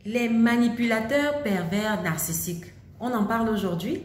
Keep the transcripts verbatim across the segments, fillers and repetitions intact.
Les manipulateurs pervers narcissiques. On en parle aujourd'hui.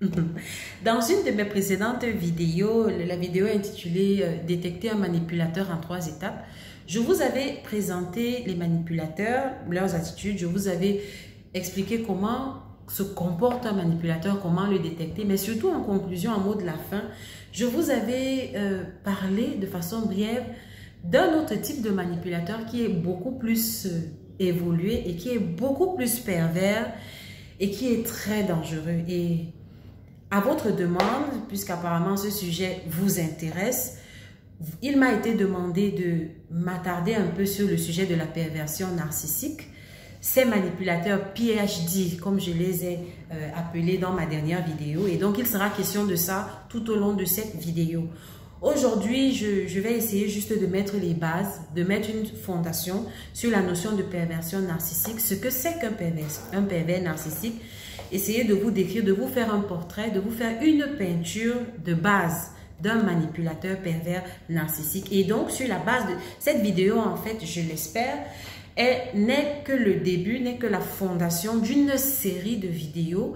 Dans une de mes précédentes vidéos, la vidéo intitulée euh, « Détecter un manipulateur en trois étapes », je vous avais présenté les manipulateurs, leurs attitudes, je vous avais expliqué comment se comporte un manipulateur, comment le détecter, mais surtout en conclusion, en mot de la fin, je vous avais euh, parlé de façon brève d'un autre type de manipulateur qui est beaucoup plus euh, évolué et qui est beaucoup plus pervers et qui est très dangereux. Et à votre demande, puisqu'apparemment ce sujet vous intéresse, il m'a été demandé de m'attarder un peu sur le sujet de la perversion narcissique. Ces manipulateurs P H D, comme je les ai euh, appelés dans ma dernière vidéo. Et donc, il sera question de ça tout au long de cette vidéo. Aujourd'hui, je, je vais essayer juste de mettre les bases, de mettre une fondation sur la notion de perversion narcissique, ce que c'est qu'un pervers, un pervers narcissique. Essayer de vous décrire, de vous faire un portrait, de vous faire une peinture de base d'un manipulateur pervers narcissique. Et donc, sur la base de cette vidéo, en fait, je l'espère, n'est que le début, n'est que la fondation d'une série de vidéos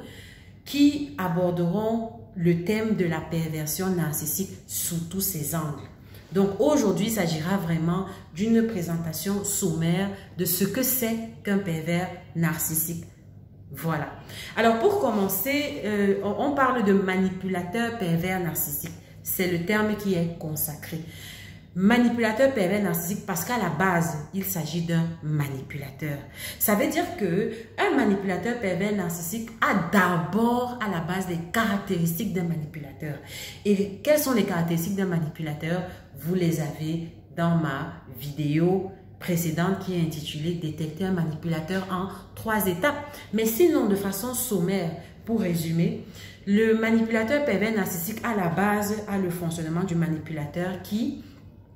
qui aborderont le thème de la perversion narcissique sous tous ses angles. Donc aujourd'hui, il s'agira vraiment d'une présentation sommaire de ce que c'est qu'un pervers narcissique. Voilà. Alors pour commencer, euh, on parle de manipulateur pervers narcissique. C'est le terme qui est consacré. Manipulateur pervers narcissique parce qu'à la base, il s'agit d'un manipulateur. Ça veut dire que un manipulateur pervers narcissique a d'abord à la base des caractéristiques d'un manipulateur. Et quelles sont les caractéristiques d'un manipulateur? Vous les avez dans ma vidéo précédente qui est intitulée « Détecter un manipulateur en trois étapes ». Mais sinon, de façon sommaire, pour résumer, le manipulateur pervers narcissique à la base a le fonctionnement du manipulateur qui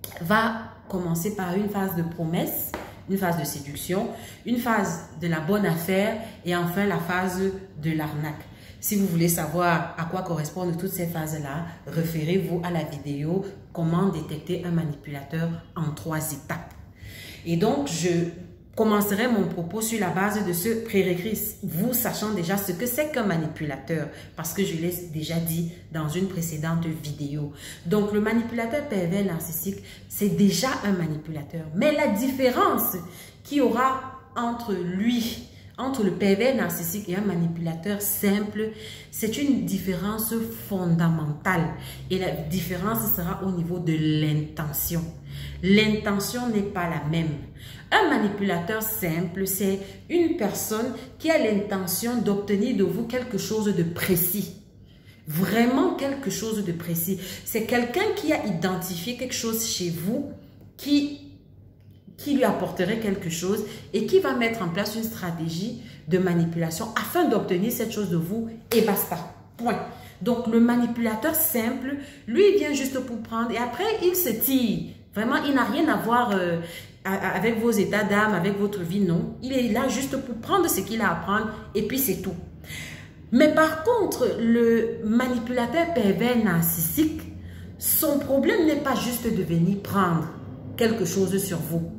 va commencer par une phase de promesse, une phase de séduction, une phase de la bonne affaire et enfin la phase de l'arnaque. Si vous voulez savoir à quoi correspondent toutes ces phases-là, référez-vous à la vidéo « Comment détecter un manipulateur en trois étapes ». Et donc, je commencerai mon propos sur la base de ce prérequis, vous sachant déjà ce que c'est qu'un manipulateur, parce que je l'ai déjà dit dans une précédente vidéo. Donc, le manipulateur pervers narcissique, c'est déjà un manipulateur. Mais la différence qu'il y aura entre lui, entre le pervers narcissique et un manipulateur simple, c'est une différence fondamentale. Et la différence sera au niveau de l'intention. L'intention n'est pas la même. Un manipulateur simple, c'est une personne qui a l'intention d'obtenir de vous quelque chose de précis. Vraiment quelque chose de précis. C'est quelqu'un qui a identifié quelque chose chez vous qui, qui lui apporterait quelque chose et qui va mettre en place une stratégie de manipulation afin d'obtenir cette chose de vous et basta. Point. Donc, le manipulateur simple, lui, il vient juste pour prendre et après, il se tire. Vraiment, il n'a rien à voir euh, avec vos états d'âme, avec votre vie, non. Il est là juste pour prendre ce qu'il a à prendre et puis c'est tout. Mais par contre, le manipulateur pervers narcissique, son problème n'est pas juste de venir prendre quelque chose sur vous.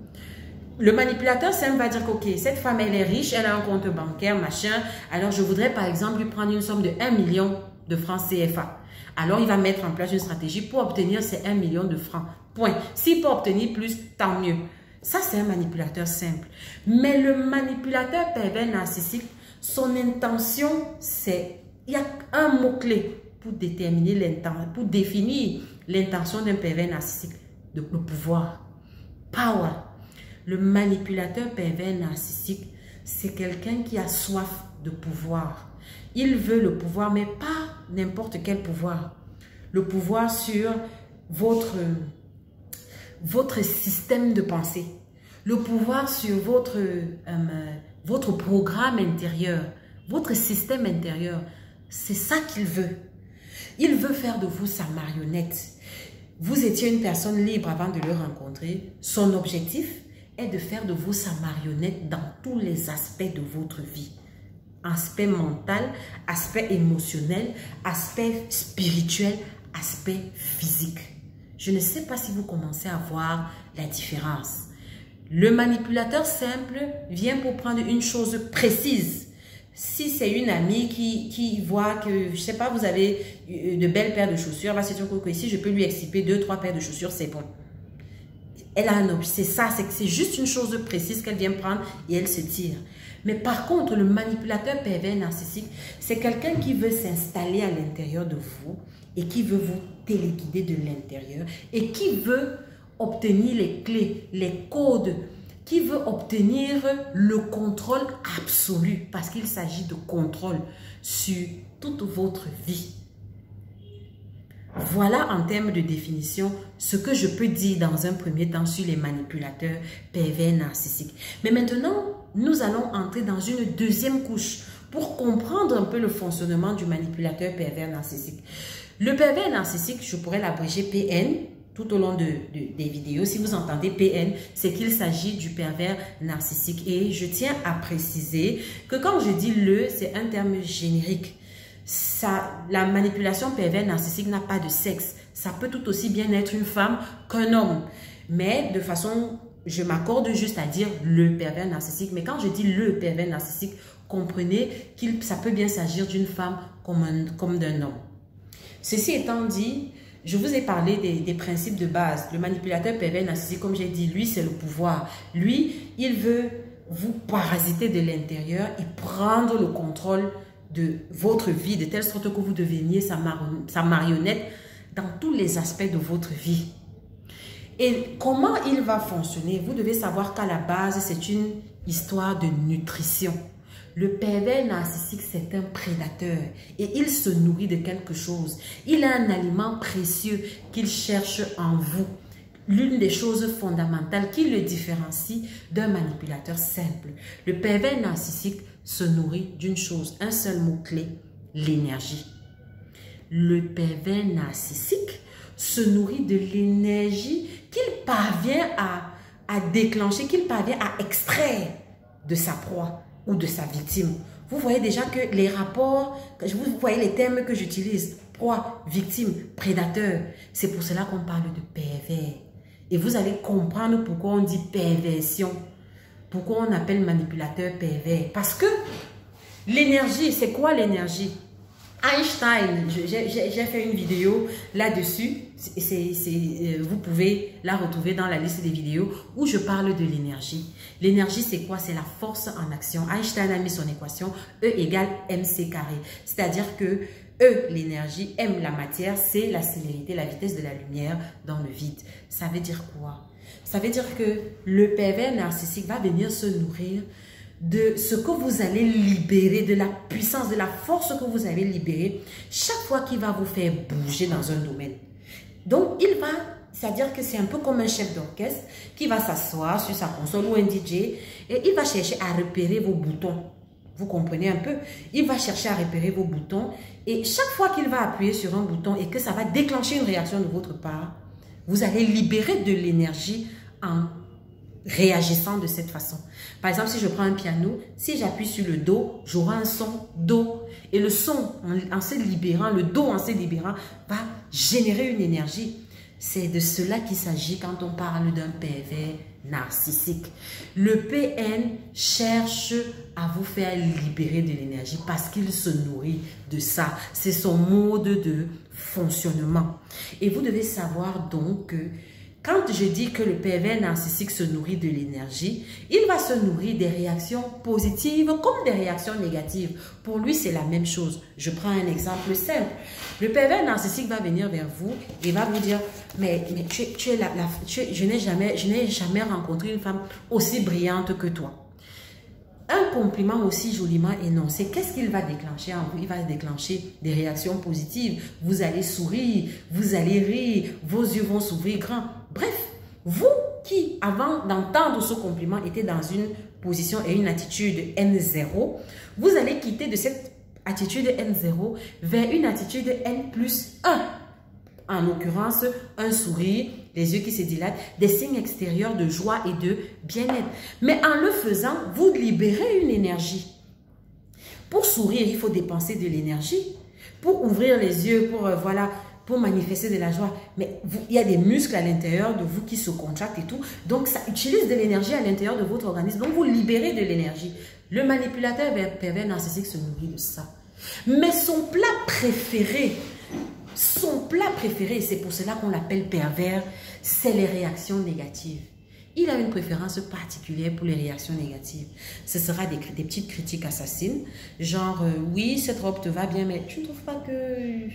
Le manipulateur simple va dire que, ok, cette femme, elle est riche, elle a un compte bancaire, machin. Alors, je voudrais, par exemple, lui prendre une somme de un million de francs C F A. Alors, il va mettre en place une stratégie pour obtenir ces un million de francs. Point. S'il peut obtenir plus, tant mieux. Ça, c'est un manipulateur simple. Mais le manipulateur pervers narcissique, son intention, c'est... Il y a un mot-clé pour déterminer l'intention, pour définir l'intention d'un pervers narcissique. Le pouvoir. Power. Le manipulateur pervers narcissique, c'est quelqu'un qui a soif de pouvoir. Il veut le pouvoir, mais pas n'importe quel pouvoir. Le pouvoir sur votre, votre système de pensée. Le pouvoir sur votre, euh, votre programme intérieur, votre système intérieur. C'est ça qu'il veut. Il veut faire de vous sa marionnette. Vous étiez une personne libre avant de le rencontrer. Son objectif est de faire de vous sa marionnette dans tous les aspects de votre vie. Aspect mental, aspect émotionnel, aspect spirituel, aspect physique. Je ne sais pas si vous commencez à voir la différence. Le manipulateur simple vient pour prendre une chose précise. Si c'est une amie qui, qui voit que, je sais pas, vous avez de belles paires de chaussures, là, c'est sûr que ici, je peux lui exciper deux, trois paires de chaussures, c'est bon. Elle a un objet, c'est ça, c'est juste une chose précise qu'elle vient prendre et elle se tire. Mais par contre, le manipulateur pervers narcissique, c'est quelqu'un qui veut s'installer à l'intérieur de vous et qui veut vous téléguider de l'intérieur et qui veut obtenir les clés, les codes, qui veut obtenir le contrôle absolu parce qu'il s'agit de contrôle sur toute votre vie. Voilà en termes de définition ce que je peux dire dans un premier temps sur les manipulateurs pervers narcissiques. Mais maintenant, nous allons entrer dans une deuxième couche pour comprendre un peu le fonctionnement du manipulateur pervers narcissique. Le pervers narcissique, je pourrais l'abréger P N tout au long de, de, des vidéos. Si vous entendez P N, c'est qu'il s'agit du pervers narcissique. Et je tiens à préciser que quand je dis le, c'est un terme générique. Ça, la manipulation pervers narcissique n'a pas de sexe. Ça peut tout aussi bien être une femme qu'un homme. Mais de façon, je m'accorde juste à dire le pervers narcissique. Mais quand je dis le pervers narcissique, comprenez que ça peut bien s'agir d'une femme comme, un, comme d'un homme. Ceci étant dit, je vous ai parlé des, des principes de base. Le manipulateur pervers narcissique, comme j'ai dit, lui, c'est le pouvoir. Lui, il veut vous parasiter de l'intérieur et prendre le contrôle de votre vie, de telle sorte que vous deveniez sa, mar sa marionnette dans tous les aspects de votre vie. Et comment il va fonctionner? Vous devez savoir qu'à la base, c'est une histoire de nutrition. Le pervers narcissique, c'est un prédateur et il se nourrit de quelque chose. Il a un aliment précieux qu'il cherche en vous. L'une des choses fondamentales qui le différencie d'un manipulateur simple. Le pervers narcissique se nourrit d'une chose, un seul mot-clé, l'énergie. Le pervers narcissique se nourrit de l'énergie qu'il parvient à, à déclencher, qu'il parvient à extraire de sa proie ou de sa victime. Vous voyez déjà que les rapports, vous voyez les termes que j'utilise, proie, victime, prédateur, c'est pour cela qu'on parle de pervers. Et vous allez comprendre pourquoi on dit perversion. Pourquoi on appelle manipulateur pervers? Parce que l'énergie, c'est quoi l'énergie? Einstein, j'ai fait une vidéo là-dessus. Vous pouvez la retrouver dans la liste des vidéos où je parle de l'énergie. L'énergie, c'est quoi? C'est la force en action. Einstein a mis son équation E égale mc carré. C'est-à-dire que E, l'énergie, M, la matière, c'est la célérité, la vitesse de la lumière dans le vide. Ça veut dire quoi? Ça veut dire que le pervers narcissique va venir se nourrir de ce que vous allez libérer, de la puissance, de la force que vous avez libérée chaque fois qu'il va vous faire bouger dans un domaine. Donc, il va, c'est-à-dire que c'est un peu comme un chef d'orchestre qui va s'asseoir sur sa console ou un D J et il va chercher à repérer vos boutons. Vous comprenez un peu? Il va chercher à repérer vos boutons et chaque fois qu'il va appuyer sur un bouton et que ça va déclencher une réaction de votre part, vous allez libérer de l'énergie en réagissant de cette façon. Par exemple, si je prends un piano, si j'appuie sur le Do, j'aurai un son Do. Et le son, en, en se libérant, le Do en se libérant, va générer une énergie. C'est de cela qu'il s'agit quand on parle d'un pervers narcissique. Le P N cherche à vous faire libérer de l'énergie parce qu'il se nourrit de ça. C'est son mode de fonctionnement. Et vous devez savoir donc que quand je dis que le pervers narcissique se nourrit de l'énergie, il va se nourrir des réactions positives comme des réactions négatives. Pour lui, c'est la même chose. Je prends un exemple simple. Le pervers narcissique va venir vers vous et va vous dire « Mais, mais tu, tu es la, la, tu es, je n'ai jamais, je n'ai jamais rencontré une femme aussi brillante que toi. » Un compliment aussi joliment énoncé, qu'est-ce qu'il va déclencher en vous? Il va déclencher des réactions positives. Vous allez sourire, vous allez rire, vos yeux vont s'ouvrir grands. Bref, vous qui, avant d'entendre ce compliment, étiez dans une position et une attitude N zéro, vous allez quitter de cette attitude N zéro vers une attitude N plus un. En l'occurrence, un sourire, les yeux qui se dilatent, des signes extérieurs de joie et de bien-être. Mais en le faisant, vous libérez une énergie. Pour sourire, il faut dépenser de l'énergie. Pour ouvrir les yeux, pour, euh, voilà, pour manifester de la joie. Mais vous, il y a des muscles à l'intérieur de vous qui se contractent et tout. Donc, ça utilise de l'énergie à l'intérieur de votre organisme. Donc, vous libérez de l'énergie. Le manipulateur pervers narcissique se nourrit de ça. Mais son plat préféré, son plat préféré, c'est pour cela qu'on l'appelle pervers, c'est les réactions négatives. Il a une préférence particulière pour les réactions négatives. Ce sera des, des petites critiques assassines, genre euh, oui, cette robe te va bien, mais tu ne trouves pas que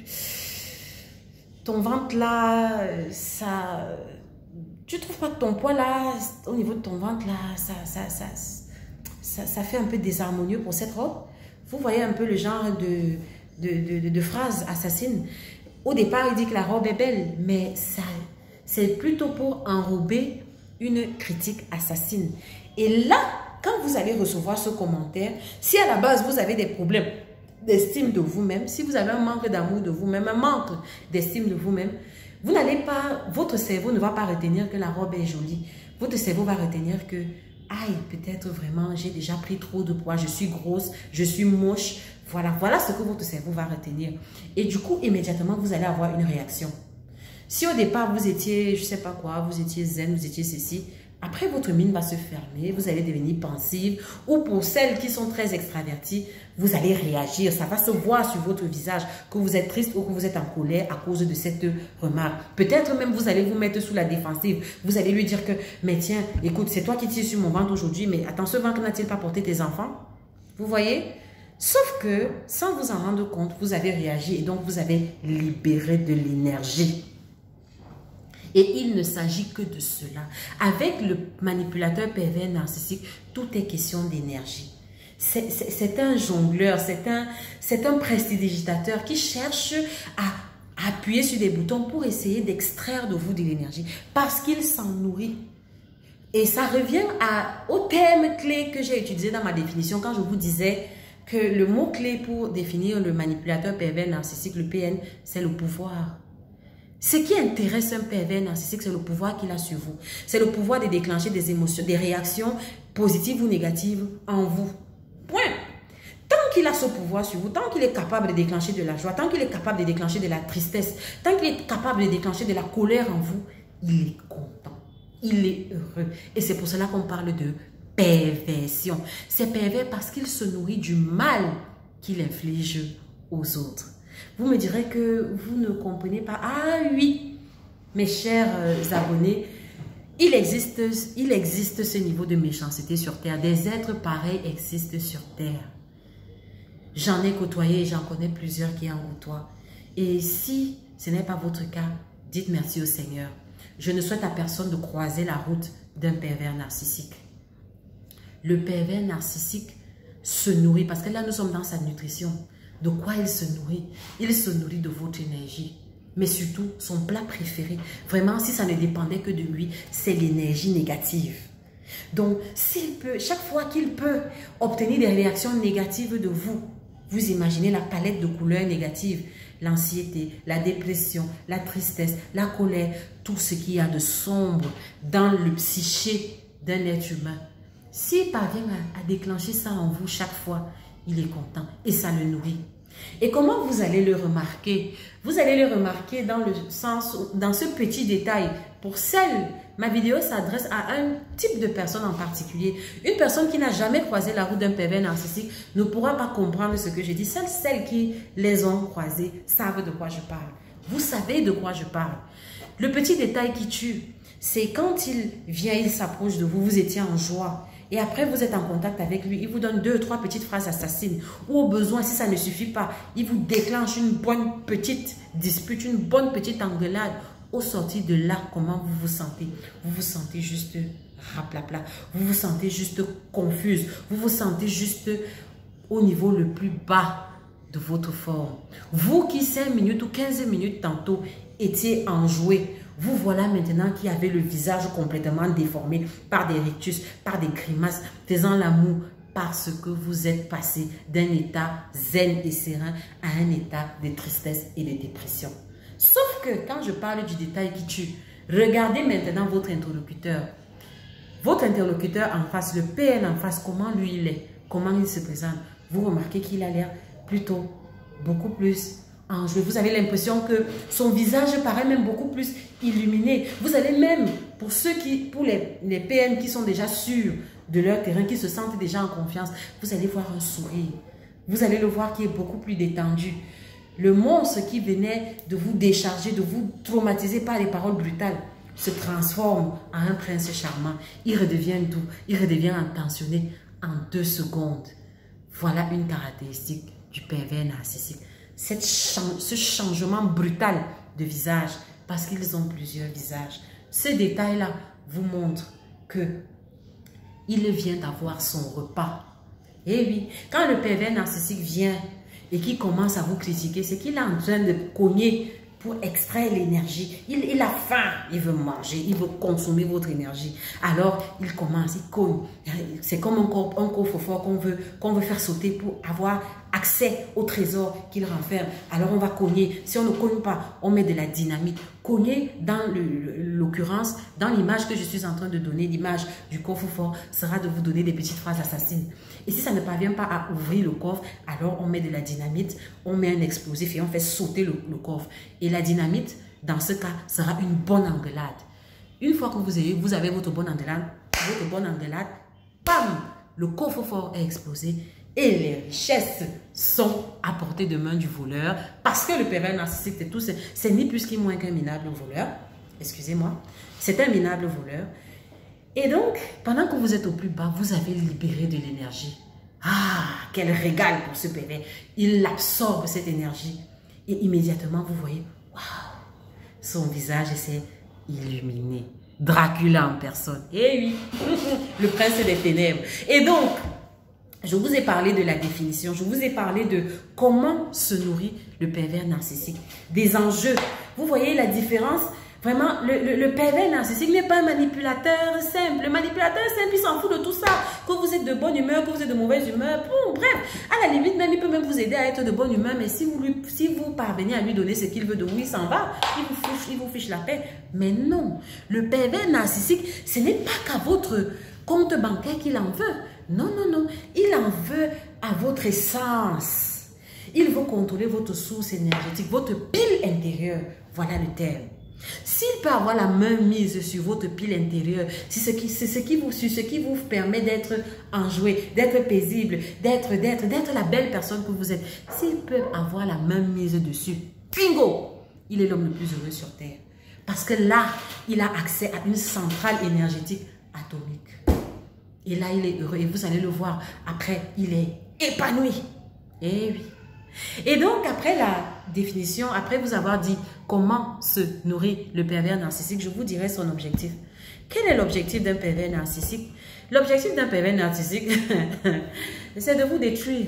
ton ventre là, ça, tu ne trouves pas que ton poids là, au niveau de ton ventre là, ça, ça, ça, ça, ça fait un peu désharmonieux pour cette robe. Vous voyez un peu le genre de, de, de, de phrases assassines. Au départ, il dit que la robe est belle, mais ça, c'est plutôt pour enrober une critique assassine. Et là, quand vous allez recevoir ce commentaire, si à la base vous avez des problèmes d'estime de vous-même, si vous avez un manque d'amour de vous-même, un manque d'estime de vous-même, vous n'allez pas, votre cerveau ne va pas retenir que la robe est jolie. Votre cerveau va retenir que, aïe, peut-être vraiment j'ai déjà pris trop de poids, je suis grosse, je suis moche. Voilà, voilà ce que votre cerveau va retenir. Et du coup, immédiatement, vous allez avoir une réaction. Si au départ, vous étiez, je ne sais pas quoi, vous étiez zen, vous étiez ceci, après votre mine va se fermer, vous allez devenir pensive, ou pour celles qui sont très extraverties, vous allez réagir, ça va se voir sur votre visage que vous êtes triste ou que vous êtes en colère à cause de cette remarque. Peut-être même vous allez vous mettre sous la défensive, vous allez lui dire que, mais tiens, écoute, c'est toi qui tires sur mon ventre aujourd'hui, mais attends, ce ventre n'a-t-il pas porté tes enfants? Vous voyez? Sauf que, sans vous en rendre compte, vous avez réagi et donc vous avez libéré de l'énergie. Et il ne s'agit que de cela. Avec le manipulateur pervers narcissique, tout est question d'énergie. C'est un jongleur, c'est un, c'est un prestidigitateur qui cherche à appuyer sur des boutons pour essayer d'extraire de vous de l'énergie. Parce qu'il s'en nourrit. Et ça revient à, au terme clé que j'ai utilisé dans ma définition quand je vous disais que le mot-clé pour définir le manipulateur pervers narcissique, le P N, c'est le pouvoir. Ce qui intéresse un pervers narcissique, c'est le pouvoir qu'il a sur vous. C'est le pouvoir de déclencher des émotions, des réactions positives ou négatives en vous. Point. Tant qu'il a ce pouvoir sur vous, tant qu'il est capable de déclencher de la joie, tant qu'il est capable de déclencher de la tristesse, tant qu'il est capable de déclencher de la colère en vous, il est content. Il est heureux. Et c'est pour cela qu'on parle de perversion. C'est pervers parce qu'il se nourrit du mal qu'il inflige aux autres. Vous me direz que vous ne comprenez pas. Ah oui, mes chers abonnés, il existe, il existe ce niveau de méchanceté sur Terre. Des êtres pareils existent sur Terre. J'en ai côtoyé et j'en connais plusieurs qui en côtoient. Et si ce n'est pas votre cas, dites merci au Seigneur. Je ne souhaite à personne de croiser la route d'un pervers narcissique. Le pervers narcissique se nourrit, parce que là nous sommes dans sa nutrition. De quoi il se nourrit? Il se nourrit de votre énergie. Mais surtout, son plat préféré, vraiment, si ça ne dépendait que de lui, c'est l'énergie négative. Donc, s'il peut, chaque fois qu'il peut obtenir des réactions négatives de vous, vous imaginez la palette de couleurs négatives, l'anxiété, la dépression, la tristesse, la colère, tout ce qu'il y a de sombre dans le psyché d'un être humain. S'il parvient à, à déclencher ça en vous chaque fois, il est content et ça le nourrit. Et comment vous allez le remarquer? Vous allez le remarquer dans le sens, dans ce petit détail. Pour celle, ma vidéo s'adresse à un type de personne en particulier. Une personne qui n'a jamais croisé la route d'un pervers narcissique ne pourra pas comprendre ce que j'ai dit. Seules celles qui les ont croisées savent de quoi je parle. Vous savez de quoi je parle. Le petit détail qui tue, c'est quand il vient, il s'approche de vous, vous étiez en joie. Et après, vous êtes en contact avec lui, il vous donne deux, trois petites phrases assassines. Ou au besoin, si ça ne suffit pas, il vous déclenche une bonne petite dispute, une bonne petite engueulade. Au sortir de là, comment vous vous sentez? Vous vous sentez juste raplapla. Vous vous sentez juste confuse. Vous vous sentez juste au niveau le plus bas de votre forme. Vous qui cinq minutes ou quinze minutes tantôt étiez enjoué, vous voilà maintenant qui avez le visage complètement déformé par des rictus, par des grimaces, faisant l'amour parce que vous êtes passé d'un état zen et serein à un état de tristesse et de dépression. Sauf que quand je parle du détail qui tue, regardez maintenant votre interlocuteur. Votre interlocuteur en face, le P N en face, comment lui il est, comment il se présente. Vous remarquez qu'il a l'air plutôt beaucoup plus enjoué. Vous avez l'impression que son visage paraît même beaucoup plus illuminé. Vous allez même, pour ceux qui, pour les, les P N qui sont déjà sûrs de leur terrain, qui se sentent déjà en confiance, vous allez voir un sourire. Vous allez le voir qui est beaucoup plus détendu. Le monstre qui venait de vous décharger, de vous traumatiser par les paroles brutales, se transforme en un prince charmant. Il redevient doux, il redevient intentionné en deux secondes. Voilà une caractéristique du pervers narcissique. Cette chan- ce changement brutal de visage, parce qu'ils ont plusieurs visages. Ce détail-là vous montre que il vient d'avoir son repas. Et oui, quand le pervers narcissique vient et qui commence à vous critiquer, c'est qu'il est en train de cogner pour extraire l'énergie. Il, il a faim, il veut manger, il veut consommer votre énergie. Alors, il commence, il cogne. C'est comme un, corps, un coffre-fort qu'on veut, qu'on veut faire sauter pour avoir accès au trésor qu'il renferme. Alors, on va cogner. Si on ne cogne pas, on met de la dynamite. Cogner, dans l'occurrence, dans l'image que je suis en train de donner, l'image du coffre-fort, sera de vous donner des petites phrases assassines. Et si ça ne parvient pas à ouvrir le coffre, alors on met de la dynamite, on met un explosif et on fait sauter le, le coffre. Et la dynamite, dans ce cas, sera une bonne engueulade. Une fois que vous avez, vous avez votre bonne engueulade, votre bonne engueulade, bam, le coffre-fort est explosé et les richesses sont à portée de main du voleur, parce que le pervers narcissique, c'est tout, c'est ni plus ni moins qu'un minable voleur. Excusez-moi, c'est un minable voleur. Et donc, pendant que vous êtes au plus bas, vous avez libéré de l'énergie. Ah, quel régal pour ce pervers. Il absorbe cette énergie. Et immédiatement, vous voyez, waouh, son visage s'est illuminé. Dracula en personne. Eh oui, le prince des ténèbres. Et donc, je vous ai parlé de la définition. Je vous ai parlé de comment se nourrit le pervers narcissique. Des enjeux. Vous voyez la différence? Vraiment, le, le, le pervers narcissique n'est pas un manipulateur simple. Le manipulateur simple, il s'en fout de tout ça. Que vous êtes de bonne humeur, que vous êtes de mauvaise humeur. Bon, bref, à la limite, même, il peut même vous aider à être de bonne humeur. Mais si vous, lui, si vous parvenez à lui donner ce qu'il veut de vous, il s'en va. Il vous, fiche, il vous fiche la paix. Mais non, le pervers narcissique, ce n'est pas qu'à votre compte bancaire qu'il en veut. Non, non, non. Il en veut à votre essence. Il veut contrôler votre source énergétique, votre pile intérieure. Voilà le terme. S'il peut avoir la main mise sur votre pile intérieure, c'est ce qui, c'est ce qui vous, ce qui vous permet d'être enjoué, d'être paisible, d'être, d'être, d'être la belle personne que vous êtes. S'il peut avoir la main mise dessus, bingo, il est l'homme le plus heureux sur Terre. Parce que là, il a accès à une centrale énergétique atomique. Et là, il est heureux. Et vous allez le voir, après, il est épanoui. Eh oui. Et donc, après la définition, après vous avoir dit comment se nourrit le pervers narcissique, je vous dirai son objectif. Quel est l'objectif d'un pervers narcissique? L'objectif d'un pervers narcissique, c'est de vous détruire.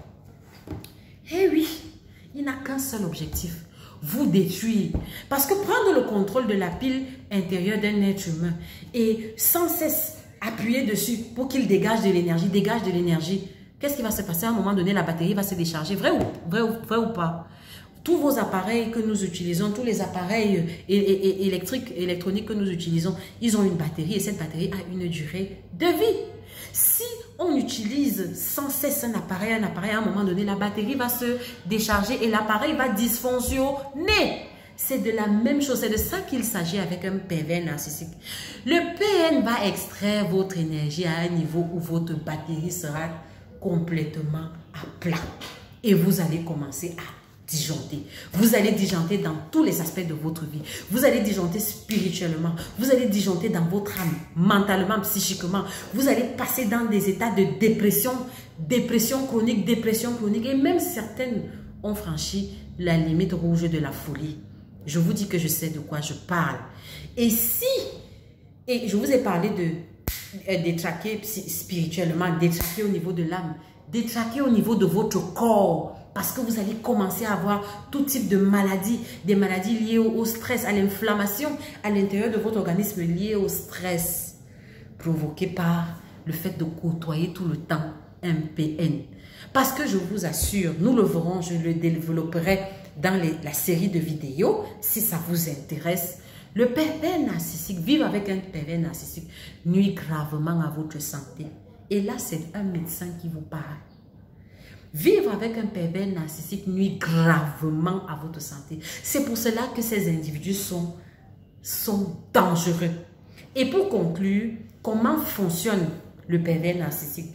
Eh oui, il n'a qu'un seul objectif, vous détruire. Parce que prendre le contrôle de la pile intérieure d'un être humain et sans cesse appuyer dessus pour qu'il dégage de l'énergie, dégage de l'énergie, qu'est-ce qui va se passer? À un moment donné, la batterie va se décharger. Vrai ou, vrai ou, vrai ou pas? Tous vos appareils que nous utilisons, tous les appareils électriques, électroniques que nous utilisons, ils ont une batterie et cette batterie a une durée de vie. Si on utilise sans cesse un appareil, un appareil, à un moment donné, la batterie va se décharger et l'appareil va dysfonctionner. C'est de la même chose, c'est de ça qu'il s'agit avec un pervers narcissique. Le P N va extraire votre énergie à un niveau où votre batterie sera complètement à plat. Et vous allez commencer à disjoncter. Vous allez disjoncter dans tous les aspects de votre vie. Vous allez disjoncter spirituellement. Vous allez disjoncter dans votre âme, mentalement, psychiquement. Vous allez passer dans des états de dépression, dépression chronique, dépression chronique. Et même certaines ont franchi la limite rouge de la folie. Je vous dis que je sais de quoi je parle. Et si, et je vous ai parlé de détraquer spirituellement, détraquer au niveau de l'âme, détraquer au niveau de votre corps, parce que vous allez commencer à avoir tout type de maladies, des maladies liées au, au stress, à l'inflammation à l'intérieur de votre organisme liée au stress, provoqué par le fait de côtoyer tout le temps un P N. Parce que je vous assure, nous le verrons, je le développerai dans les, la série de vidéos, si ça vous intéresse. Le pervers narcissique, vivre avec un pervers narcissique, nuit gravement à votre santé. Et là, c'est un médecin qui vous parle. Vivre avec un pervers narcissique nuit gravement à votre santé. C'est pour cela que ces individus sont, sont dangereux. Et pour conclure, comment fonctionne le pervers narcissique?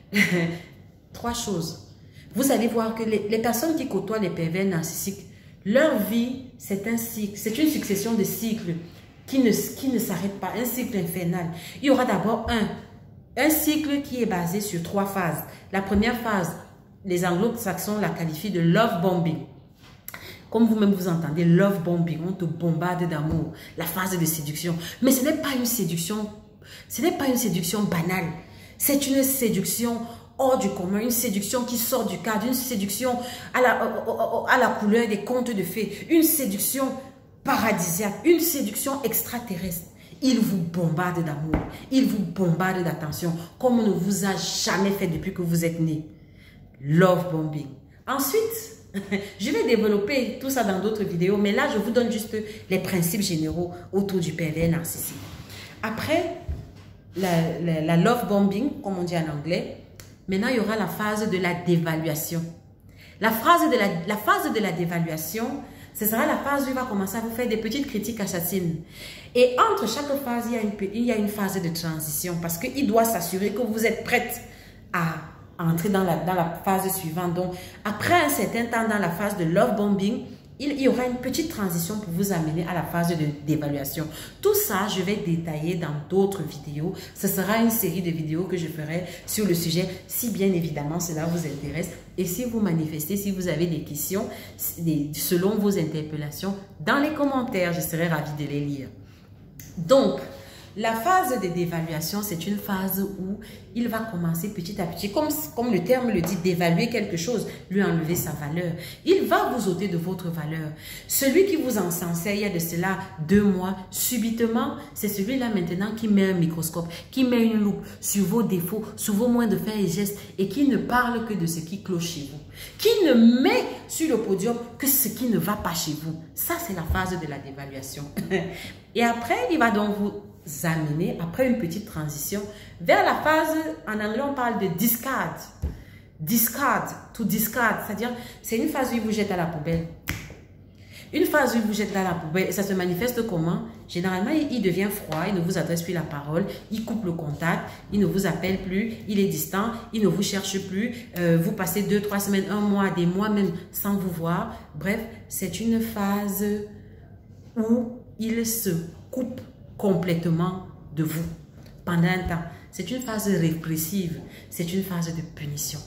Trois choses. Vous allez voir que les, les personnes qui côtoient les pervers narcissiques, leur vie, c'est un cycle, c'est une succession de cycles qui ne, qui ne s'arrête pas, un cycle infernal. Il y aura d'abord un, un cycle qui est basé sur trois phases. La première phase, les anglo-saxons la qualifient de love bombing. Comme vous-même vous entendez, love bombing, on te bombarde d'amour, la phase de séduction. Mais ce n'est pas une séduction, ce n'est pas une séduction banale. C'est une séduction hors du commun, une séduction qui sort du cadre, une séduction à la, à la couleur des contes de fées, une séduction paradisiaque, une séduction extraterrestre. Il vous bombarde d'amour, il vous bombarde d'attention, comme on ne vous a jamais fait depuis que vous êtes né. Love bombing. Ensuite, je vais développer tout ça dans d'autres vidéos, mais là, je vous donne juste les principes généraux autour du pervers narcissique. Après la, la, la love bombing, comme on dit en anglais, maintenant, il y aura la phase de la dévaluation. La phase de la, la phase de la dévaluation, ce sera la phase où il va commencer à vous faire des petites critiques assassines. Et entre chaque phase, il y a une, il y a une phase de transition parce qu'il doit s'assurer que vous êtes prête à entrer dans la, dans la phase suivante. Donc, après un certain temps dans la phase de love bombing, il y aura une petite transition pour vous amener à la phase de d'évaluation. Tout ça, je vais détailler dans d'autres vidéos. Ce sera une série de vidéos que je ferai sur le sujet, si bien évidemment cela vous intéresse. Et si vous manifestez, si vous avez des questions, des, selon vos interpellations, dans les commentaires, je serai ravie de les lire. Donc, la phase de dévaluation, c'est une phase où il va commencer petit à petit, comme, comme le terme le dit, d'évaluer quelque chose, lui enlever sa valeur. Il va vous ôter de votre valeur. Celui qui vous encensait il y a de cela deux mois, subitement, c'est celui-là maintenant qui met un microscope, qui met une loupe sur vos défauts, sur vos moindres faits et gestes et qui ne parle que de ce qui cloche chez vous. Qui ne met sur le podium que ce qui ne va pas chez vous. Ça, c'est la phase de la dévaluation. Et après, il va donc vous amener, après une petite transition, vers la phase, en anglais on parle de discard. Discard, to discard, c'est-à-dire c'est une phase où il vous jette à la poubelle. Une phase où il vous jette à la poubelle, et ça se manifeste comment? Généralement, il devient froid, il ne vous adresse plus la parole, il coupe le contact, il ne vous appelle plus, il est distant, il ne vous cherche plus, euh, vous passez deux, trois semaines, un mois, des mois même sans vous voir. Bref, c'est une phase où il se coupe complètement de vous pendant un temps. C'est une phase répressive, c'est une phase de punition.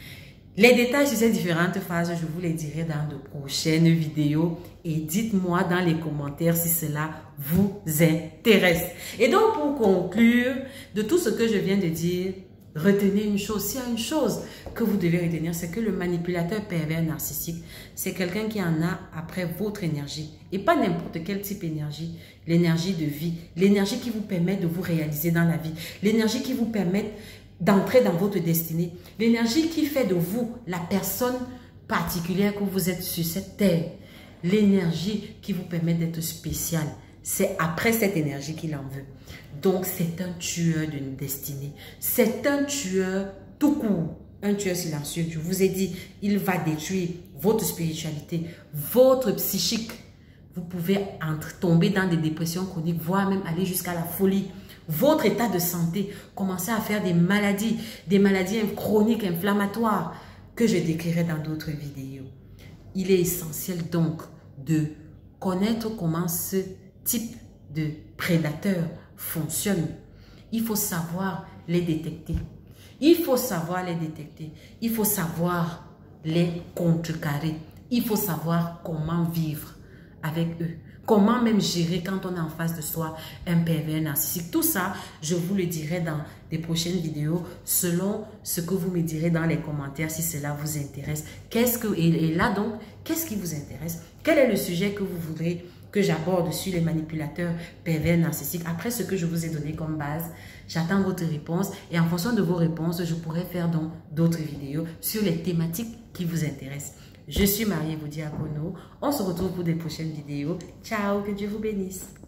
Les détails sur ces différentes phases, je vous les dirai dans de prochaines vidéos et dites-moi dans les commentaires si cela vous intéresse. Et donc pour conclure de tout ce que je viens de dire, retenez une chose. S'il y a une chose que vous devez retenir, c'est que le manipulateur pervers narcissique, c'est quelqu'un qui en a après votre énergie. Et pas n'importe quel type d'énergie. L'énergie de vie. L'énergie qui vous permet de vous réaliser dans la vie. L'énergie qui vous permet d'entrer dans votre destinée. L'énergie qui fait de vous la personne particulière que vous êtes sur cette terre. L'énergie qui vous permet d'être spécial. C'est après cette énergie qu'il en veut. Donc, c'est un tueur d'une destinée. C'est un tueur tout court. Un tueur silencieux. Je vous ai dit, il va détruire votre spiritualité, votre psychique. Vous pouvez entre, tomber dans des dépressions chroniques, voire même aller jusqu'à la folie. Votre état de santé, commencer à faire des maladies, des maladies chroniques, inflammatoires, que je décrirai dans d'autres vidéos. Il est essentiel donc de connaître comment ce type de prédateur fonctionne. Il faut savoir les détecter. Il faut savoir les détecter. Il faut savoir les contrecarrer. Il faut savoir comment vivre avec eux. Comment même gérer quand on est en face de soi un pervers narcissique. Tout ça, je vous le dirai dans des prochaines vidéos selon ce que vous me direz dans les commentaires si cela vous intéresse. Qu'est-ce que, et là donc, qu'est-ce qui vous intéresse? Quel est le sujet que vous voudrez que j'aborde sur les manipulateurs pervers narcissiques? Après ce que je vous ai donné comme base, j'attends votre réponse et en fonction de vos réponses, je pourrai faire donc d'autres vidéos sur les thématiques qui vous intéressent. Je suis Marie Diacono. On se retrouve pour des prochaines vidéos. Ciao, que Dieu vous bénisse.